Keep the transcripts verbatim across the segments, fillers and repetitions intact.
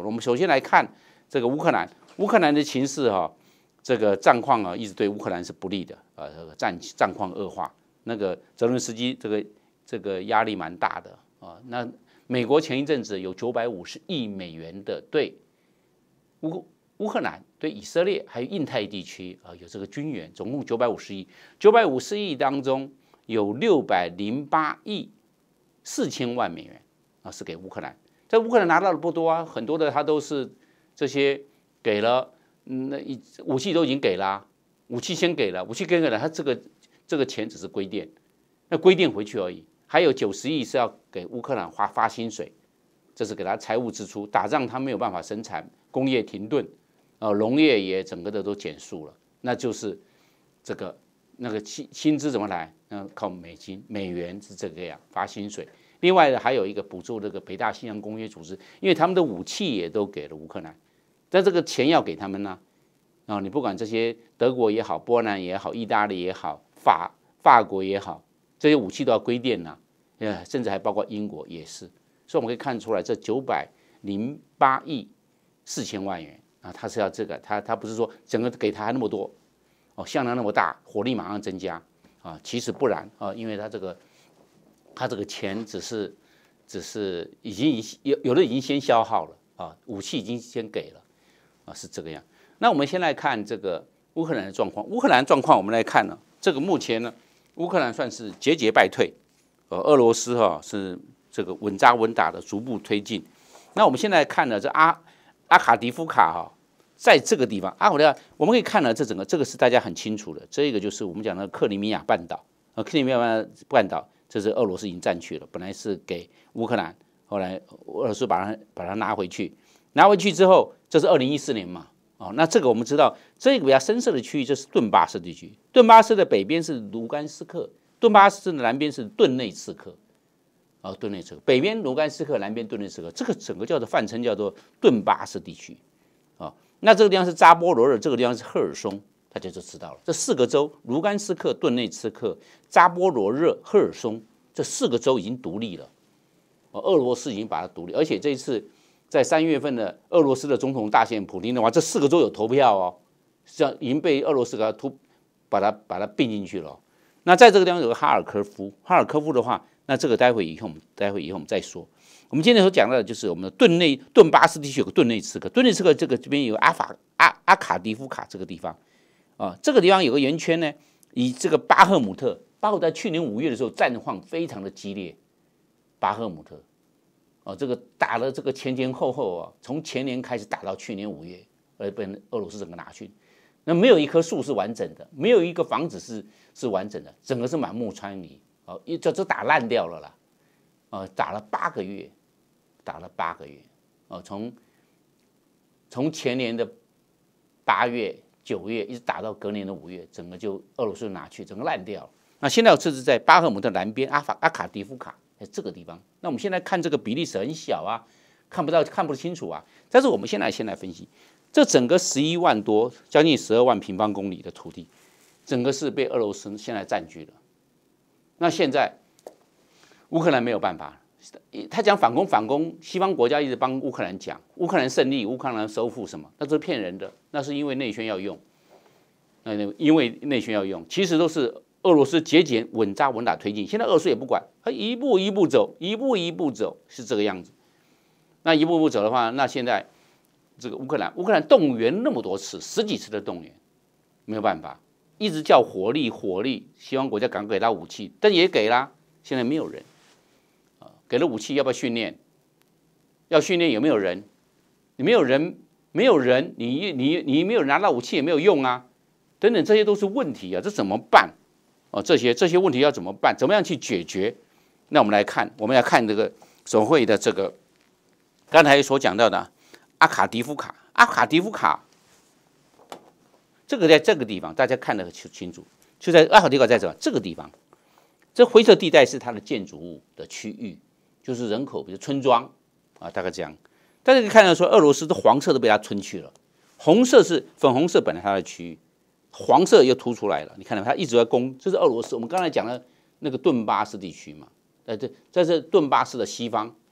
我们首先来看这个乌克兰，乌克兰的情势哈，这个战况啊，一直对乌克兰是不利的啊，这个战战况恶化。那个泽伦斯基这个这个压力蛮大的啊。那美国前一阵子有九百五十亿美元的对乌乌克兰、对以色列还有印太地区啊有这个军援，总共九百五十亿。九百五十亿当中有六百零八亿四千万美元啊是给乌克兰。在乌克兰拿到的不多啊，很多的他都是这些给了，嗯，那武器都已经给了、啊，武器先给了，武器给了，他这个这个钱只是归垫，那归垫回去而已。还有九十亿是要给乌克兰花发薪水，这是给他财务支出。打仗他没有办法生产，工业停顿，呃，农业也整个的都减速了，那就是这个那个薪薪资怎么来？嗯，靠美金、美元是这个样发薪水。另外还有一个补助这个北大西洋公约组织，因为他们的武器也都给了乌克兰，但这个钱要给他们呢、啊，啊，你不管这些德国也好、波兰也好、意大利也好、法法国也好，这些武器都要归垫呐、啊，甚至还包括英国也是，所以我们可以看出来，这九百零八亿四千万元啊，他是要这个，他他不是说整个给他那么多，哦，向量那么大，火力马上增加啊，其实不然啊，因为他这个。他这个钱只是，只是已经有有的已经先消耗了啊，武器已经先给了啊，是这个样。那我们先来看这个乌克兰的状况。乌克兰的状况，我们来看呢，这个目前呢，乌克兰算是节节败退，呃，俄罗斯哈、啊、是这个稳扎稳打的逐步推进。那我们现在看呢，这阿阿卡迪夫卡哈、啊，在这个地方，阿卡迪夫卡我们可以看呢，这整个这个是大家很清楚的，这个就是我们讲的克里米亚半岛啊，克里米亚半岛。这是俄罗斯已经占去了，本来是给乌克兰，后来俄罗斯把它把它拿回去，拿回去之后，这是二零一四年嘛，哦，那这个我们知道，这个比较深色的区域就是顿巴斯地区，顿巴斯的北边是卢甘斯克，顿巴斯的南边是顿内茨克，啊、哦，顿内茨克，北边卢甘斯克，南边顿内茨克，这个整个叫做泛称叫做顿巴斯地区，啊、哦，那这个地方是扎波罗热，这个地方是赫尔松。大家就知道了，这四个州——卢甘斯克、顿内茨克、扎波罗热、赫尔松，这四个州已经独立了。俄罗斯已经把它独立，而且这一次在三月份的俄罗斯的总统大选普丁的话，这四个州有投票哦，实际上已经被俄罗斯给它突把它把它并进去了。那在这个地方有个哈尔科夫，哈尔科夫的话，那这个待会以后我们待会以后我们再说。我们今天所讲到的就是我们的顿内顿巴斯地区有个顿内茨克，顿内茨克这个这边有阿法阿阿卡迪夫卡这个地方。啊，这个地方有个圆圈呢，以这个巴赫姆特，巴赫姆特在去年五月的时候战况非常的激烈，巴赫姆特，哦，这个打了这个前前后后啊，从前年开始打到去年五月，而被俄罗斯整个拿去，那没有一棵树是完整的，没有一个房子是是完整的，整个是满目疮痍，哦，一这这打烂掉了啦，啊，打了八个月，打了八个月，哦，从从前年的八月。九月一直打到隔年的五月，整个就俄罗斯拿去，整个烂掉了。那现在这是在巴赫姆特南边阿法阿卡迪夫卡，在这个地方。那我们现在看这个比例是很小啊，看不到看不清楚啊。但是我们现在先来分析，这整个十一万多，将近十二万平方公里的土地，整个是被俄罗斯现在占据了。那现在乌克兰没有办法，他讲反攻反攻，西方国家一直帮乌克兰讲，乌克兰胜利，乌克兰收复什么？那这是骗人的，那是因为内宣要用，那因为内宣要用，其实都是俄罗斯节俭稳扎稳打推进。现在俄罗斯也不管，他一步一步走，一步一步走，是这个样子。那一步一步走的话，那现在这个乌克兰，乌克兰动员那么多次，十几次的动员，没有办法，一直叫火力火力，西方国家赶快给他武器，但也给啦，现在没有人。给了武器，要不要训练？要训练有没有人？你没有人，没有人，你你你没有拿到武器也没有用啊，等等，这些都是问题啊，这怎么办？哦，这些这些问题要怎么办？怎么样去解决？那我们来看，我们要看这个总会的这个刚才所讲到的阿卡迪夫卡，阿卡迪夫卡，这个在这个地方大家看得很清楚，就在阿卡迪夫卡在这这个地方，这灰色地带是它的建筑物的区域。就是人口，比如村庄啊，大概这样。大家可以看到说，俄罗斯的黄色都被它吞去了，红色是粉红色本来它的区域，黄色又凸出来了。你看到它一直在攻，这是俄罗斯。我们刚才讲的那个顿巴斯地区嘛，在这在这顿巴斯的西方，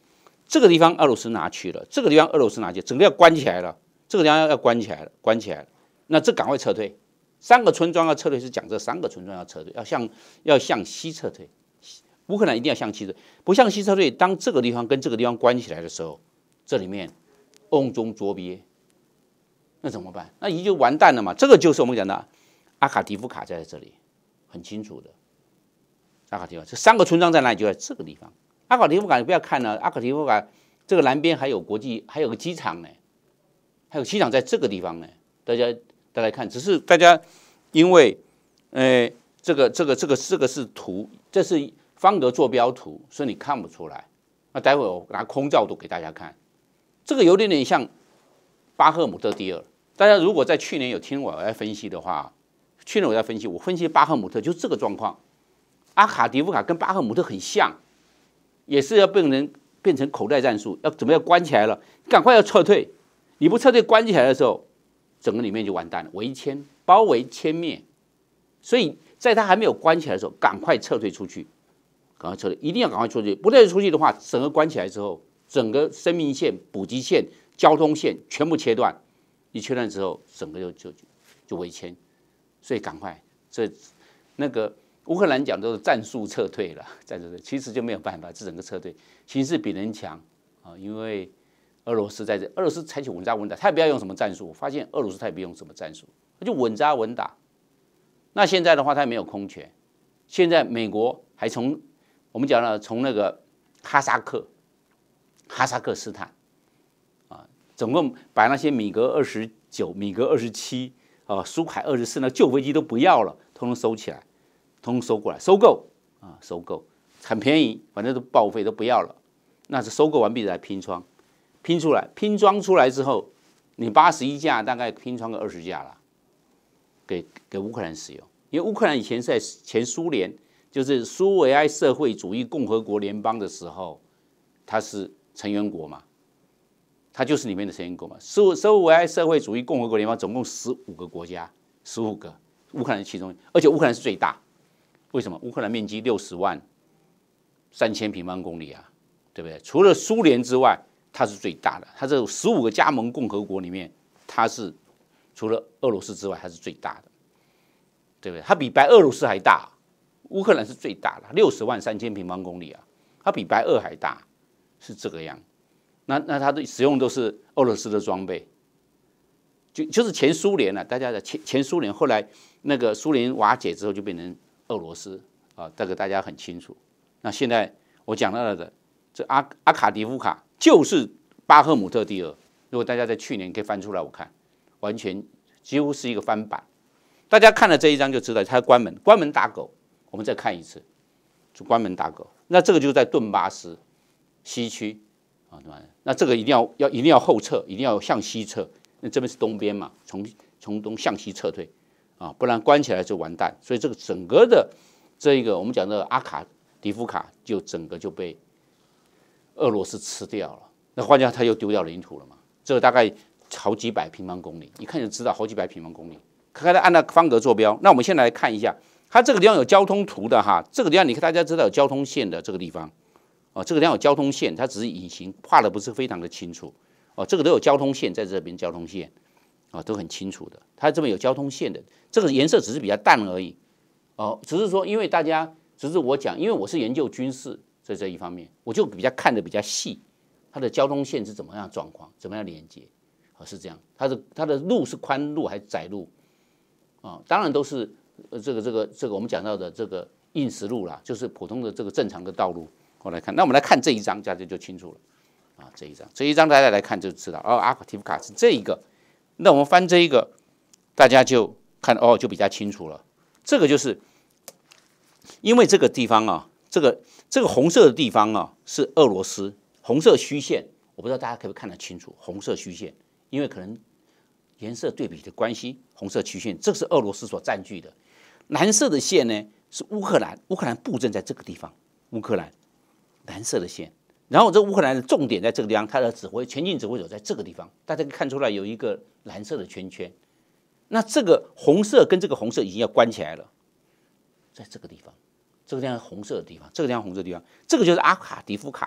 这个地方俄罗斯拿去了，这个地方俄罗斯拿去，整个要关起来了，这个地方要要关起来了，关起来了，那这赶快撤退。三个村庄要撤退是讲这三个村庄要撤退，要向要向西撤退。乌克兰一定要向西撤，不向西撤退，当这个地方跟这个地方关起来的时候，这里面瓮中捉鳖，那怎么办？那已经就完蛋了嘛。这个就是我们讲的阿卡迪夫卡在这里，很清楚的。阿卡迪夫卡这三个村庄在哪里？就在这个地方。阿卡迪夫卡你不要看了，阿卡迪夫卡这个南边还有国际，还有个机场呢，还有机场在这个地方呢。大家大家看，只是大家因为呃这个这个这个这个是图，这是方格坐标图，所以你看不出来。那待会我拿空照图给大家看，这个有点点像巴赫姆特第二。大家如果在去年有听我来分析的话，去年我在分析，我分析巴赫姆特就是这个状况。阿卡迪夫卡跟巴赫姆特很像，也是要变成变成口袋战术，要怎么样关起来了，赶快要撤退。你不撤退，关起来的时候，整个里面就完蛋了，围歼、包围、歼灭。所以在它还没有关起来的时候，赶快撤退出去。赶快撤退，一定要赶快出去。不退出去的话，整个关起来之后，整个生命线、补给线、交通线全部切断。一切断之后，整个就就就围歼。所以赶快，这那个乌克兰讲都是战术撤退了，战术撤退其实就没有办法，这整个撤退形势比人强啊，因为俄罗斯在这，俄罗斯采取稳扎稳打，他也不要用什么战术。我发现俄罗斯他也不用什么战术，他就稳扎稳打。那现在的话，他也没有空权。现在美国还从我们讲了，从那个哈萨克、哈萨克斯坦啊，总共把那些米格二十九、米格二十七啊、苏凯二十四那旧飞机都不要了，通通收起来，通通收过来，收购啊，收购很便宜，反正都报废都不要了。那是收购完毕再拼装，拼出来，拼装出来之后，你八十一架大概拼装个二十架了，给给乌克兰使用，因为乌克兰以前是在前苏联。就是苏维埃社会主义共和国联邦的时候，它是成员国嘛，它就是里面的成员国嘛。苏苏维埃社会主义共和国联邦总共十五个国家，十五个，乌克兰其中，而且乌克兰是最大。为什么？乌克兰面积六十万三千平方公里啊，对不对？除了苏联之外，它是最大的。它这十五个加盟共和国里面，它是除了俄罗斯之外，它是最大的，对不对？它比白俄罗斯还大。乌克兰是最大的，六十万三千平方公里啊，它比白俄还大，是这个样。那那它的使用都是俄罗斯的装备，就就是前苏联了、啊，大家的前前苏联，后来那个苏联瓦解之后就变成俄罗斯啊，这个大家很清楚。那现在我讲到的这阿阿卡迪夫卡就是巴赫姆特第二，如果大家在去年可以翻出来，我看完全几乎是一个翻版。大家看了这一章就知道，它关门关门打狗。我们再看一次，就关门打狗。那这个就是在顿巴斯西区啊，那这个一定要要一定要后撤，一定要向西撤。那这边是东边嘛，从从东向西撤退啊，不然关起来就完蛋。所以这个整个的这一个我们讲的阿卡迪夫卡，就整个就被俄罗斯吃掉了。那换句话，他又丢掉领土了嘛？这个大概好几百平方公里，一看就知道好几百平方公里。看看它按那方格坐标。那我们先来看一下。它这个地方有交通图的哈，这个地方你看大家知道有交通线的这个地方，哦，这个地方有交通线，它只是隐形，画的不是非常的清楚，哦，这个都有交通线在这边，交通线，哦，都很清楚的，它这边有交通线的，这个颜色只是比较淡而已，哦，只是说因为大家，只是我讲，因为我是研究军事在这一方面，我就比较看的比较细，它的交通线是怎么样的状况，怎么样连接，哦，是这样，它的它的路是宽路还是窄路，啊，当然都是。呃，这个这个这个我们讲到的这个硬实路啦，就是普通的这个正常的道路。我来看，那我们来看这一张，大家就清楚了啊。这一张，这一张大家来看就知道，哦，阿卡迪夫卡是这一个。那我们翻这一个，大家就看哦，就比较清楚了。这个就是因为这个地方啊，这个这个红色的地方啊是俄罗斯，红色虚线，我不知道大家可不可以看得清楚，红色虚线，因为可能颜色对比的关系，红色曲线，这是俄罗斯所占据的。蓝色的线呢是乌克兰，乌克兰布阵在这个地方，乌克兰蓝色的线，然后这乌克兰的重点在这个地方，它的指挥前进指挥所在这个地方，大家可以看出来有一个蓝色的圈圈。那这个红色跟这个红色已经要关起来了，在这个地方，这个地方红色的地方，这个地方红色的地方，这个就是阿卡迪夫卡。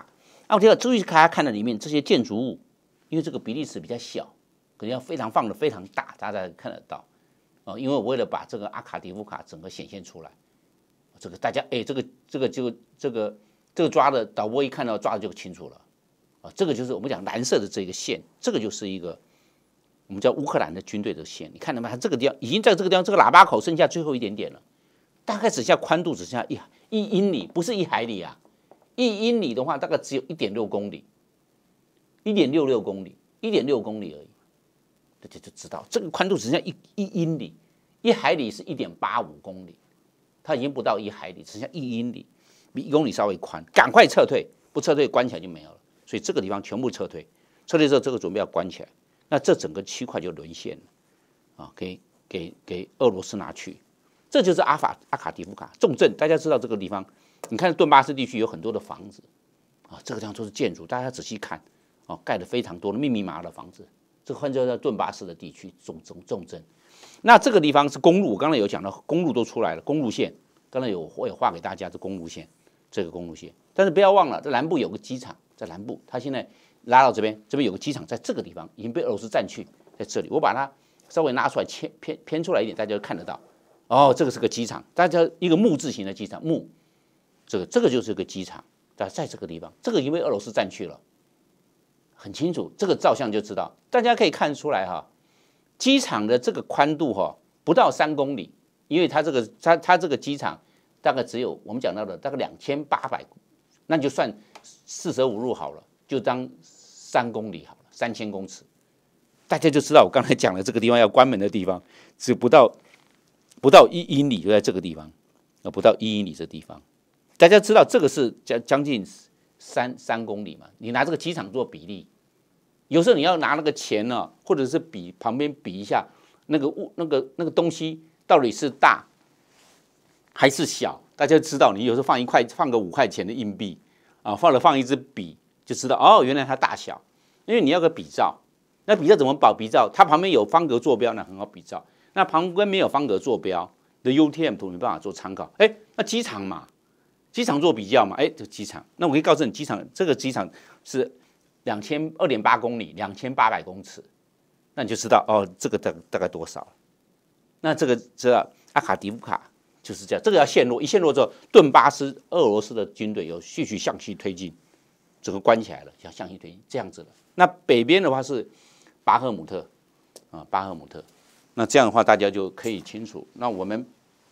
啊，我第二注意大家看的里面这些建筑物，因为这个比例尺比较小，可能要非常放的非常大，大家才看得到哦。因为我为了把这个阿卡迪夫卡整个显现出来，这个大家哎，这个这个就这个这个抓的导播一看到抓的就清楚了啊。这个就是我们讲蓝色的这个线，这个就是一个我们叫乌克兰的军队的线。你看到没有？它这个地方已经在这个地方，这个喇叭口剩下最后一点点了，大概只剩下宽度只剩下一一英里，不是一海里啊。一英里的话，大概只有一点六公里，一点六六公里，一点六公里而已。大家就知道这个宽度只剩下一一英里，一海里是一点八五公里，它已经不到一海里，只剩下一英里，比一公里稍微宽。赶快撤退，不撤退关起来就没有了。所以这个地方全部撤退，撤退之后这个准备要关起来，那这整个区块就沦陷了啊，给给给俄罗斯拿去。这就是阿法阿卡迪夫卡重镇。大家知道这个地方。你看顿巴斯地区有很多的房子啊，这个地方都是建筑，大家仔细看哦，盖的非常多的密密麻麻的房子。这个换叫在顿巴斯的地区重重重镇。那这个地方是公路，我刚才有讲到，公路都出来了，公路线，刚才有我有画给大家这公路线，这个公路线。但是不要忘了，在南部有个机场，在南部，它现在拉到这边，这边有个机场，在这个地方已经被俄罗斯占去，在这里，我把它稍微拉出来，偏偏偏出来一点，大家就看得到。哦，这个是个机场，大家一个木字形的机场，木。这个这个就是个机场，在在这个地方，这个因为俄罗斯占去了，很清楚，这个照相就知道，大家可以看出来哈，机场的这个宽度哈不到三公里，因为它这个它它这个机场大概只有我们讲到的大概两千八百，那你就算四舍五入好了，就当三公里好了，三千公尺，大家就知道我刚才讲的这个地方要关门的地方，只不到不到一英里就在这个地方，啊，不到一英里这地方。大家知道这个是将将近三三公里嘛？你拿这个机场做比例，有时候你要拿那个钱呢、啊，或者是比旁边比一下那个物那个那个东西到底是大还是小，大家知道。你有时候放一块放个五块钱的硬币啊，放了放一支笔，就知道哦，原来它大小。因为你要个比照，那比照怎么保比照？它旁边有方格坐标，那很好比照。那旁边没有方格坐标的 U T M 图没办法做参考。哎，那机场嘛。机场做比较嘛，哎，这个机场，那我可以告诉你，机场这个机场是两千二点八公里，两千八百公尺，那你就知道哦，这个大大概多少？那这个知道阿卡迪夫卡就是这样，这个要陷落，一陷落之后，顿巴斯俄罗斯的军队有继续向西推进，整个关起来了，要向西推进这样子的。那北边的话是巴赫姆特啊，巴赫姆特，那这样的话大家就可以清楚。那我们。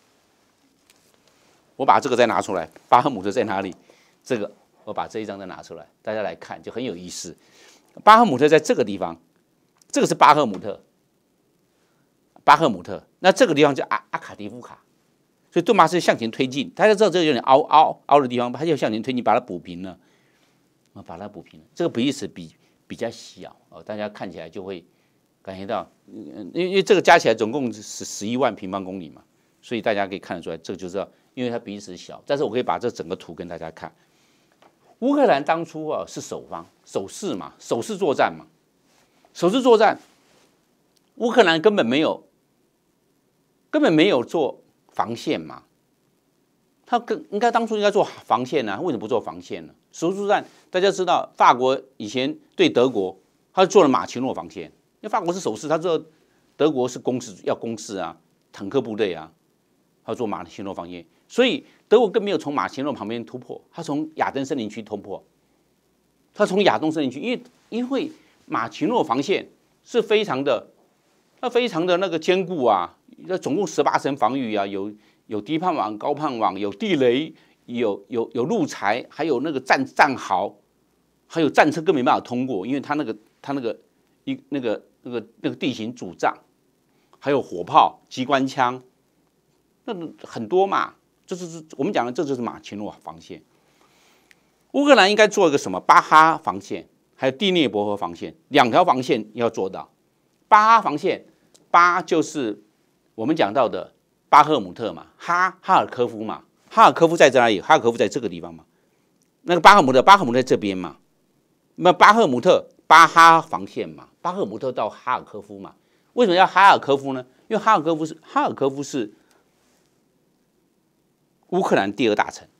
我把这个再拿出来，巴赫姆特在哪里？这个我把这一张再拿出来，大家来看就很有意思。巴赫姆特在这个地方，这个是巴赫姆特，巴赫姆特。那这个地方叫阿阿卡迪夫卡，所以顿巴斯向前推进。大家知道这个有点凹凹凹的地方，它就向前推进，把它补平了，啊，把它补平了。这个比例尺比比较小哦，大家看起来就会感觉到，因为因为这个加起来总共是十一万平方公里嘛，所以大家可以看得出来，这个就知道。因为它比例尺小，但是我可以把这整个图跟大家看。乌克兰当初啊是守方守势嘛，守势作战嘛，守势作战，乌克兰根本没有根本没有做防线嘛，他跟应该当初应该做防线啊，为什么不做防线呢？守势作战，大家知道法国以前对德国，他做了马奇诺防线，因为法国是守势，他知道德国是攻势要攻势啊，坦克部队啊，他做马奇诺防线。所以德国更没有从马奇诺旁边突破，他从亚登森林区突破，他从亚东森林区，因为因为马奇诺防线是非常的，它非常的那个坚固啊，那总共十八层防御啊，有有低盼网、高盼网，有地雷，有有有路材，还有那个战战壕，还有战车更没办法通过，因为它那个它那个一那个那个那个地形阻障，还有火炮、机关枪，那很多嘛。这就是我们讲的，这就是马奇诺防线。乌克兰应该做一个什么巴哈防线，还有第聂伯河防线，两条防线要做到。巴哈防线，巴就是我们讲到的巴赫姆特嘛，哈哈尔科夫嘛，哈尔科夫在哪里？哈尔科夫在这个地方嘛。那个巴赫姆特，巴赫姆特在这边嘛。那巴赫姆特巴哈防线嘛，巴赫姆特到哈尔科夫嘛。为什么要哈尔科夫呢？因为哈尔科夫是哈尔科夫是乌克兰第二大城，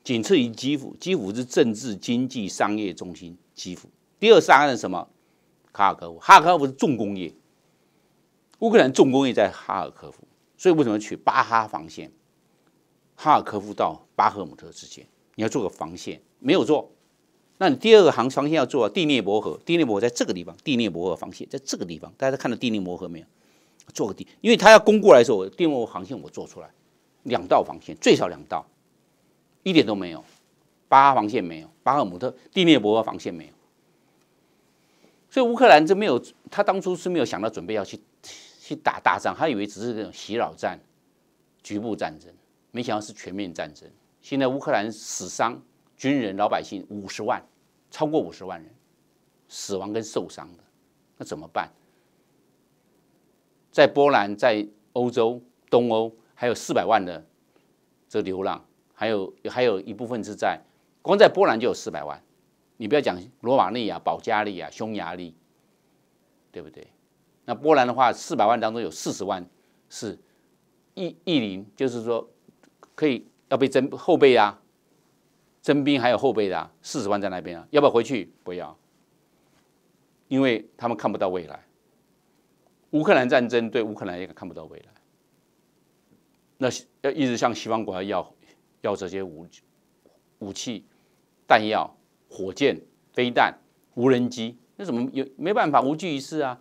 仅次于基辅，基辅是政治、经济、商业中心，基辅。第二杀是什么？哈尔科夫，哈尔科夫是重工业，乌克兰重工业在哈尔科夫，所以为什么取巴哈防线？哈尔科夫到巴赫姆特之间，你要做个防线，没有做。那你第二个航防线要做第聂伯河，第聂伯河在这个地方，第聂伯河防线在这个地方，大家看到第聂伯河没有？做个地，因为他要攻过来的时候，第聂伯河航线我做出来，两道防线，最少两道。一点都没有，巴哈防线没有，巴赫姆特、第聂伯河防线没有，所以乌克兰这没有，他当初是没有想到准备要去去打大仗，他以为只是这种洗脑战、局部战争，没想到是全面战争。现在乌克兰死伤军人、老百姓五十万，超过五十万人死亡跟受伤的，那怎么办？在波兰、在欧洲、东欧还有四百万的这流浪。还有还有一部分是在，光在波兰就有四百万，你不要讲罗马尼亚、保加利亚、匈牙利，对不对？那波兰的话，四百万当中有四十万是役役龄，就是说可以要被征后备啊，征兵还有后备的啊，四十万在那边啊，要不要回去？不要，因为他们看不到未来。乌克兰战争对乌克兰也看不到未来，那要一直向西方国家要。要这些武武器、弹药、火箭、飞弹、无人机，那怎么有没办法无济于事啊？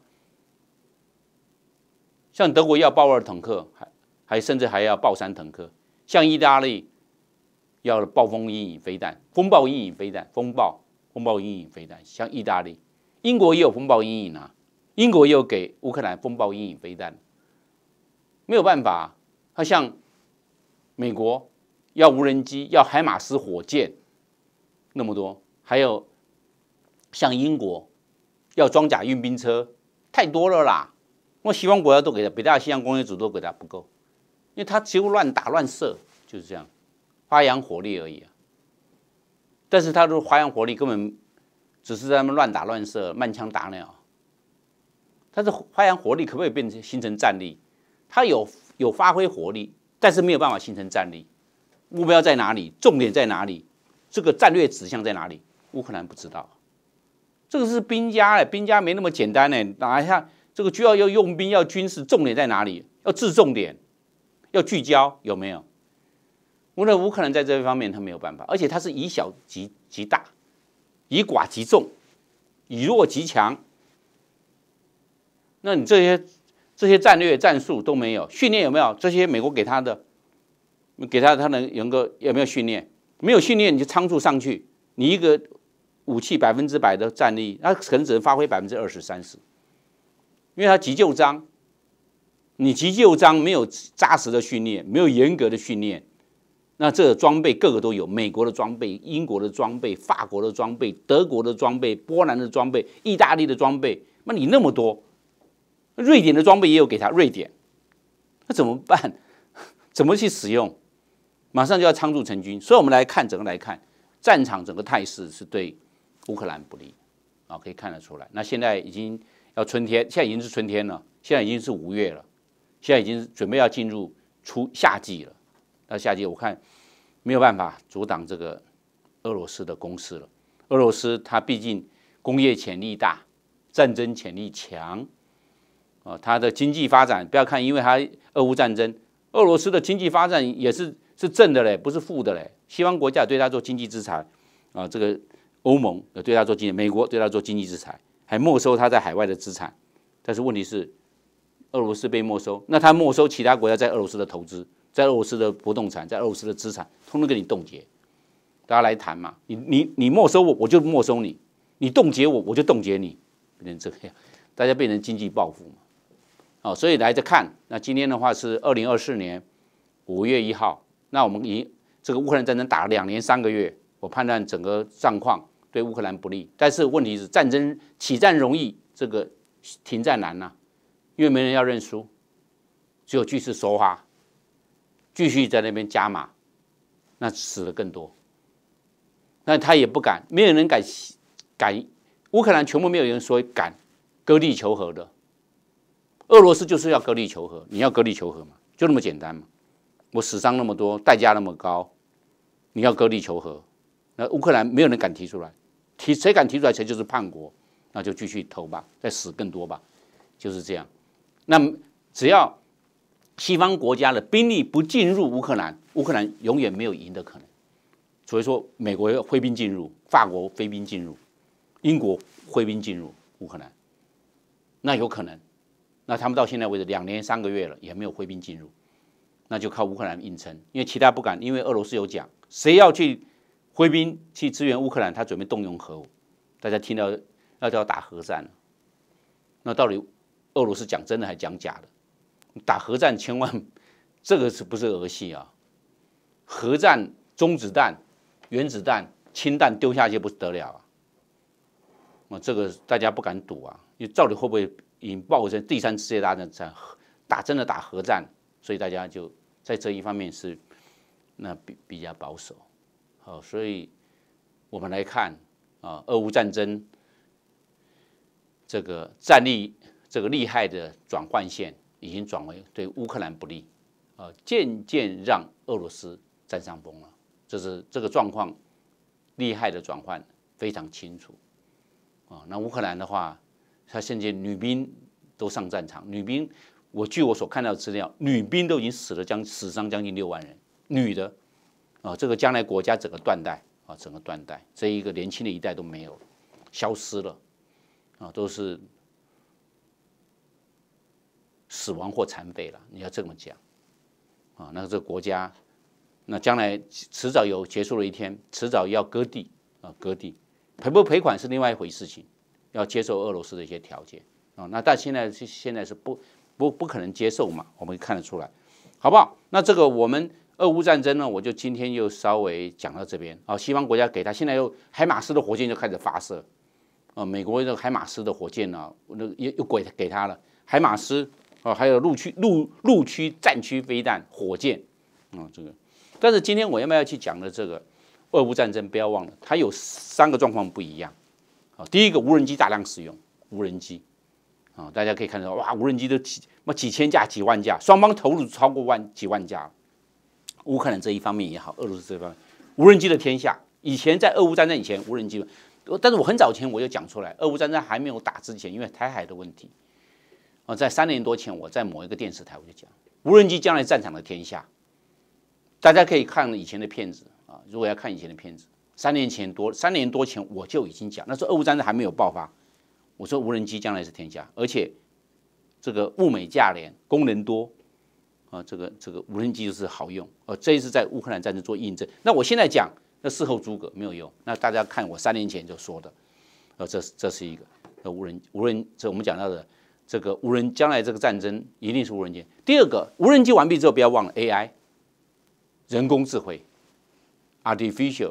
像德国要豹二坦克，还还甚至还要豹三坦克，像意大利要暴风阴影飞弹、风暴阴影飞弹、风暴风暴阴影飞弹，像意大利、英国也有风暴阴影啊，英国也有给乌克兰风暴阴影飞弹，没有办法，它像美国。要无人机，要海马斯火箭，那么多，还有像英国要装甲运兵车，太多了啦。那西方国家都给他，北大西洋工业组都给他不够，因为他几乎乱打乱射，就是这样，发扬火力而已啊。但是他的发扬火力根本只是在他们乱打乱射、慢枪打鸟。他的发扬火力可不可以变成形成战力？他有有发挥火力，但是没有办法形成战力。目标在哪里？重点在哪里？这个战略指向在哪里？乌克兰不知道。这个是兵家哎，兵家没那么简单哎。哪一下这个就要要用兵要军事，重点在哪里？要治重点，要聚焦，有没有？无论乌克兰在这方面他没有办法，而且他是以小及及大，以寡击众，以弱击强。那你这些这些战略战术都没有，训练有没有？这些美国给他的。给他，他能有个有没有训练？没有训练，你就仓促上去，你一个武器百分之百的战力，那可能只能发挥百分之二十、三十，因为他急救章，你急救章没有扎实的训练，没有严格的训练，那这个装备个个都有，美国的装备、英国的装备、法国的装备、德国的装备、波兰的装备、意大利的装备，那你那么多，瑞典的装备也有给他，瑞典，那怎么办？怎么去使用？马上就要仓促成军，所以我们来看整个来看战场整个态势是对乌克兰不利啊，可以看得出来。那现在已经要春天，现在已经是春天了，现在已经是五月了，现在已经准备要进入初夏季了。那夏季我看没有办法阻挡这个俄罗斯的攻势了。俄罗斯它毕竟工业潜力大，战争潜力强啊，它的经济发展不要看，因为它俄乌战争，俄罗斯的经济发展也是。是正的嘞，不是负的嘞。西方国家对他做经济制裁，啊，这个欧盟有对他做经济，美国对他做经济制裁，还没收他在海外的资产。但是问题是，俄罗斯被没收，那他没收其他国家在俄罗斯的投资，在俄罗斯的不动产，在俄罗斯的资产，通通给你冻结。大家来谈嘛，你你你没收我，我就没收你；你冻结我，我就冻结你，变成这样，大家变成经济报复嘛。哦，所以来着看，那今天的话是二零二四年五月一号。那我们以这个乌克兰战争打了两年三个月，我判断整个战况对乌克兰不利。但是问题是，战争起战容易，这个停战难呐、啊，因为没人要认输，只有继续说话，继续在那边加码，那死的更多。那他也不敢，没有人敢敢，乌克兰全部没有人说敢割地求和的。俄罗斯就是要割地求和，你要割地求和嘛，就那么简单嘛。我死伤那么多，代价那么高， 你要割地求和，那乌克兰没有人敢提出来，提谁敢提出来，谁就是叛国，那就继续投吧，再死更多吧，就是这样。那只要西方国家的兵力不进入乌克兰，乌克兰永远没有赢的可能。所以说，美国挥兵进入，法国挥兵进入，英国挥兵进入乌克兰，那有可能。那他们到现在为止两年三个月了，也没有挥兵进入，那就靠乌克兰硬撑，因为其他不敢，因为俄罗斯有讲，谁要去挥兵去支援乌克兰，他准备动用核武。大家听到要叫打核战了，那到底俄罗斯讲真的还讲假的？打核战千万，这个是不是儿戏啊？核战中子弹、原子弹、氢弹丢下去不得了啊！啊，这个大家不敢赌啊，因为到底会不会引爆成第三次世界大战？打真的打核战，所以大家就在这一方面是那比比较保守。好，所以我们来看啊，俄乌战争这个战力这个厉害的转换线已经转为对乌克兰不利，啊，渐渐让俄罗斯占上风了。这是这个状况厉害的转换非常清楚啊。那乌克兰的话，他现在女兵都上战场，女兵我据我所看到的资料，女兵都已经死了将死伤将近六万人，女的啊，这个将来国家整个断代啊，整个断代，这一个年轻的一代都没有了，消失了啊，都是死亡或残废了，你要这么讲啊，那这个国家。那将来迟早有结束的一天，迟早要割地啊，割地赔不赔款是另外一回事情，要接受俄罗斯的一些条件啊。那但现在现在是不不不可能接受嘛，我们看得出来，好不好？那这个我们俄乌战争呢，我就今天又稍微讲到这边啊。西方国家给他现在又海马斯的火箭就开始发射啊，美国的海马斯的火箭呢，那又又给给他了海马斯啊，还有陆区陆陆区战区飞弹火箭啊，这个。但是今天我要不要去讲的这个俄乌战争，不要忘了，它有三个状况不一样啊。第一个，无人机大量使用，无人机啊，大家可以看到，哇，无人机都几几千架、几万架，双方投入超过万几万架。乌克兰这一方面也好，俄罗斯这一方面，无人机的天下。以前在俄乌战争以前，无人机，但是我很早前我就讲出来，俄乌战争还没有打之前，因为台海的问题啊，在三年多前，我在某一个电视台我就讲，无人机将来战场的天下。大家可以看以前的片子啊，如果要看以前的片子，三年前多三年多前我就已经讲，那时候俄乌战争还没有爆发，我说无人机将来是天下，而且这个物美价廉，功能多啊，这个这个无人机就是好用，呃，这一次在乌克兰战争做印证。那我现在讲，那事后诸葛没有用，那大家看我三年前就说的，呃，这这是一个呃无人无人，这我们讲到的这个无人将来这个战争一定是无人机。第二个，无人机完毕之后，不要忘了 A I。人工智慧 ，artificial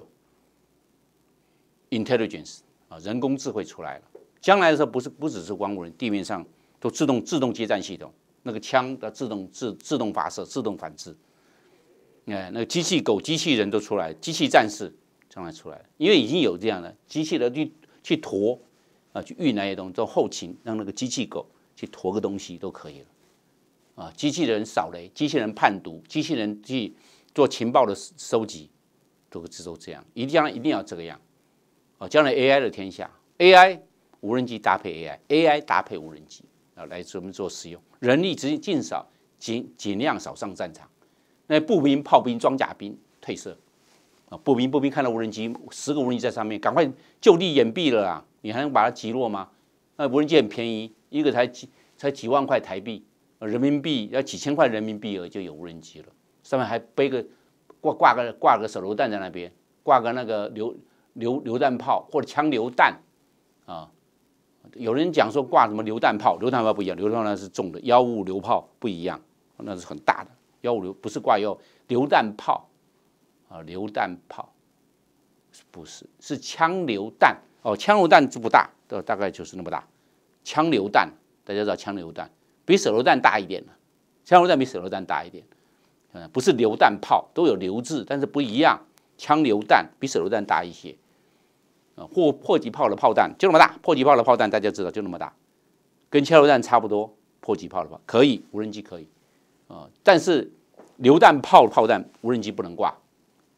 intelligence 啊，人工智慧出来了。将来的时候，不是不只是光无人，地面上都自动自动接战系统，那个枪的自动自自动发射、自动反制，哎，那个机器狗、机器人都出来，机器战士将来出来了，因为已经有这样的机器人去去驮啊，去运那些东西，做后勤，让那个机器狗去驮个东西都可以了。啊，机器人扫雷，机器人判读，机器人去做情报的收集，都都这样，一定要一定要这个样，啊，将来 A I 的天下 ，A I 无人机搭配 A I，A I 搭配无人机啊，来专门做使用，人力直接尽少，尽尽量少上战场，那步兵、炮兵、装甲兵退色，啊，步兵步兵看到无人机，十个无人机在上面，赶快就地掩蔽了啦，你还能把它击落吗？那无人机很便宜，一个才几才几万块台币，人民币要几千块人民币而就有无人机了。上面还背个挂挂个挂个手榴弹在那边，挂个那个榴榴榴弹炮或者枪榴弹啊。有人讲说挂什么榴弹炮，榴弹炮不一样，榴弹炮是重的，幺五五榴炮不一样，那是很大的。幺五榴不是挂幺榴弹炮啊，榴弹炮不是是枪榴弹哦，枪榴弹就不大，大概就是那么大。枪榴弹大家知道枪榴弹比手榴弹大一点了，枪榴弹比手榴弹大一点。不是榴弹炮，都有榴字，但是不一样。枪榴弹比手榴弹大一些，啊，或迫击炮的炮弹就那么大，迫击炮的炮弹大家知道就那么大，跟枪榴弹差不多。迫击炮的炮可以，无人机可以，啊，但是榴弹炮炮弹无人机不能挂，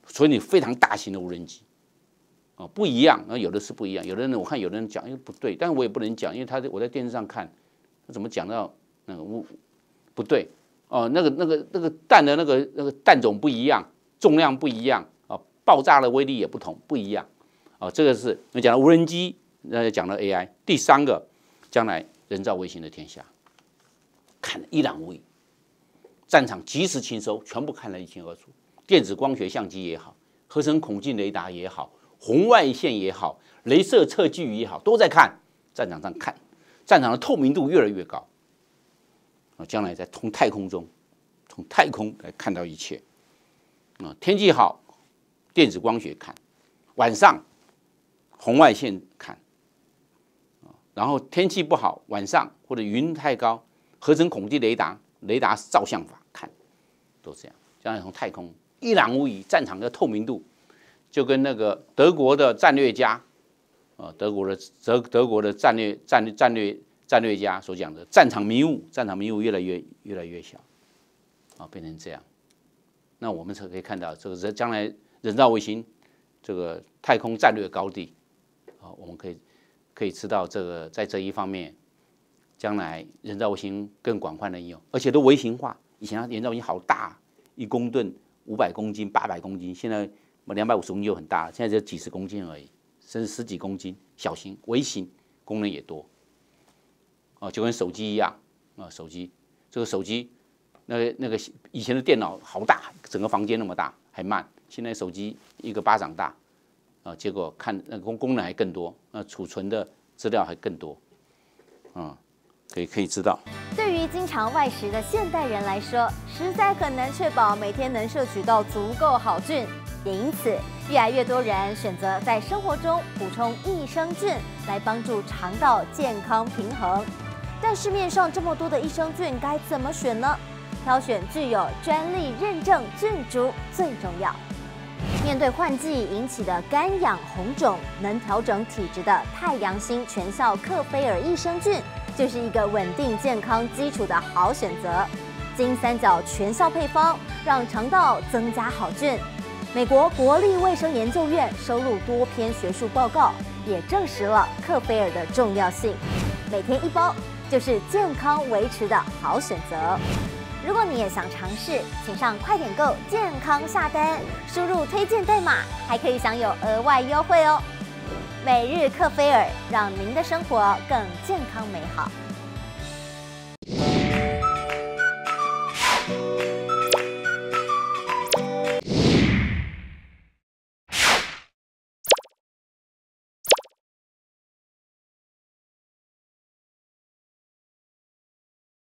所以你非常大型的无人机，哦，不一样，那有的是不一样，有的人我看有的人讲，因为不对，但是我也不能讲，因为他我在电视上看，他怎么讲到那个不不对哦，那个那个那个弹的那个那个弹种不一样，重量不一样啊，爆炸的威力也不同，不一样啊，这个是我讲的无人机，那讲了 A I， 第三个，将来人造卫星的天下，看得一览无遗，战场即时清收，全部看得一清二楚。电子光学相机也好，合成孔径雷达也好，红外线也好，雷射测距也好，都在看战场上看，战场的透明度越来越高。啊，将来在从太空中，从太空来看到一切。啊，天气好，电子光学看；晚上红外线看。然后天气不好，晚上或者云太高，合成孔径雷达、雷达照相法看，都这样。将来从太空一览无遗，战场的透明度就跟那个德国的战略家，啊，德国的德德国的战略战略战略战略家所讲的战场迷雾，战场迷雾越来越越来越小，啊，变成这样。那我们才可以看到这个将来人造卫星这个太空战略高地，啊，我们可以可以知道这个在这一方面，将来人造卫星更广泛的应用，而且都微型化。以前它人造卫星好大，一公吨五百公斤、八百公斤，现在两百五十公斤就很大了，现在只有几十公斤而已，甚至十几公斤，小型、微型，功能也多。哦，就跟手机一样啊，手机这个手机，那个那个以前的电脑好大，整个房间那么大还慢，现在手机一个巴掌大啊，结果看那个功功能还更多，那储存的资料还更多，啊，可以可以知道。 对于经常外食的现代人来说，实在很难确保每天能摄取到足够好菌，也因此越来越多人选择在生活中补充益生菌，来帮助肠道健康平衡。但市面上这么多的益生菌，该怎么选呢？挑选具有专利认证菌株最重要。面对换季引起的干痒红肿，能调整体质的太阳星全效克菲尔益生菌，就是一个稳定健康基础的好选择。金三角全效配方，让肠道增加好菌。美国国立卫生研究院收录多篇学术报告，也证实了克菲尔的重要性。每天一包，就是健康维持的好选择。如果你也想尝试，请上快点购健康下单，输入推荐代码，还可以享有额外优惠哦。每日克菲尔，让您的生活更健康美好。